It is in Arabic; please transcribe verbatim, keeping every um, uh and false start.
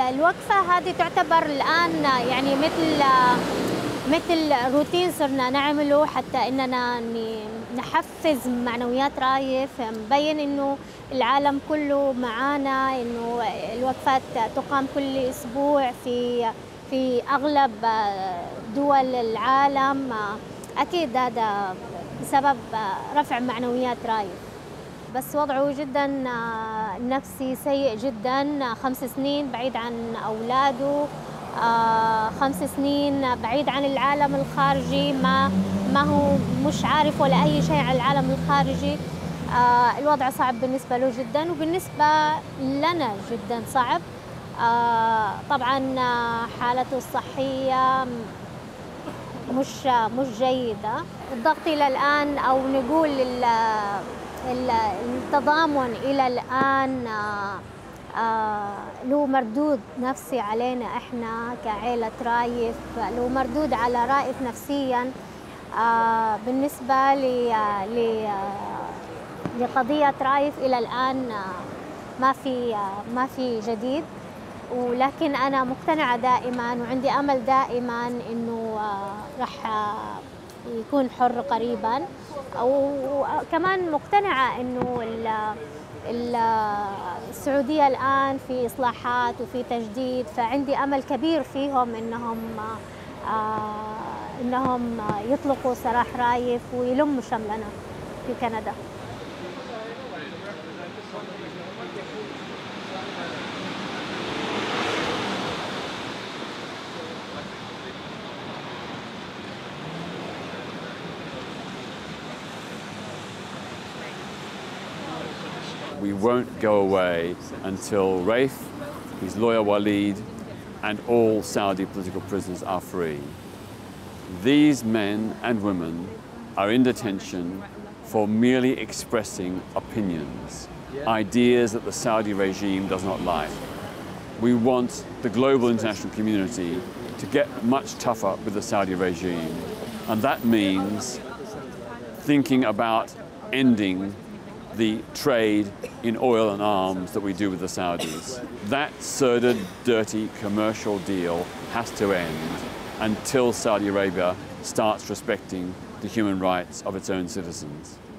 الوقفة هذه تعتبر الآن يعني مثل مثل روتين صرنا نعمله حتى إننا نحفز معنويات رايف، مبين إنه العالم كله معانا، إنه الوقفات تقام كل أسبوع في في أغلب دول العالم. أكيد هذا بسبب رفع معنويات رايف. بس وضعه جدا نفسي سيء جدا، خمس سنين بعيد عن أولاده، خمس سنين بعيد عن العالم الخارجي، ما ما هو مش عارف ولا أي شيء عن العالم الخارجي. الوضع صعب بالنسبة له جدا، وبالنسبة لنا جدا صعب. طبعا حالته الصحية مش مش جيدة. الضغط إلى الآن أو نقول التضامن إلى الآن له مردود نفسي علينا إحنا كعائلة رايف، له مردود على رائف نفسيا. بالنسبة لقضية رايف إلى الآن ما في ما في جديد، ولكن أنا مقتنعة دائما وعندي أمل دائما إنه راح يكون حر قريبا، وكمان مقتنعة إنه السعودية الآن في إصلاحات وفي تجديد، فعندي أمل كبير فيهم إنهم إنهم يطلقوا سراح رايف ويلموا شملنا في كندا. We won't go away until Raif, his lawyer Waleed, and all Saudi political prisoners are free. These men and women are in detention for merely expressing opinions, ideas that the Saudi regime does not like. We want the global international community to get much tougher with the Saudi regime, and that means thinking about ending the trade in oil and arms that we do with the Saudis. That sordid, dirty commercial deal has to end until Saudi Arabia starts respecting the human rights of its own citizens.